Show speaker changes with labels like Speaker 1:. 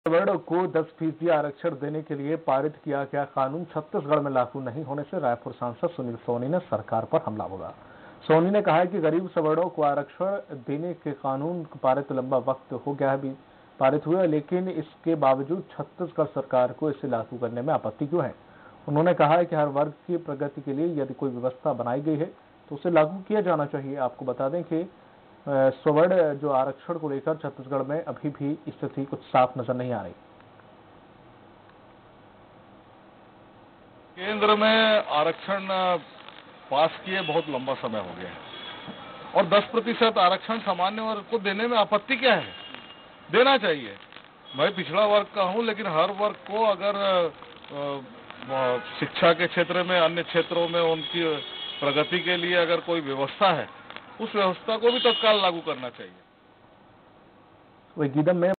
Speaker 1: सवर्ण को 10% आरक्षण देने के लिए पारित किया गया कानून छत्तीसगढ़ में लागू नहीं होने से रायपुर सांसद सुनील सोनी ने सरकार पर हमला बोला। सोनी ने कहा है कि गरीब सवर्णों को आरक्षण देने के कानून पारित लंबा वक्त हो गया है पारित हुए, लेकिन इसके बावजूद छत्तीसगढ़ सरकार को इसे लागू करने में आपत्ति क्यों है। उन्होंने कहा है कि हर वर्ग की प्रगति के लिए यदि कोई व्यवस्था बनाई गई है तो उसे लागू किया जाना चाहिए। आपको बता दें कि सवर्ण जो आरक्षण को लेकर छत्तीसगढ़ में अभी भी स्थिति कुछ साफ नजर नहीं आ रही।
Speaker 2: केंद्र में आरक्षण पास किए बहुत लंबा समय हो गया है और 10% आरक्षण सामान्य वर्ग को देने में आपत्ति क्या है? देना चाहिए। मैं पिछड़ा वर्ग का हूं, लेकिन हर वर्ग को अगर शिक्षा के क्षेत्र में, अन्य क्षेत्रों में उनकी प्रगति के लिए अगर कोई व्यवस्था है, उस व्यवस्था को भी तत्काल लागू करना चाहिए।
Speaker 1: वही गीदम में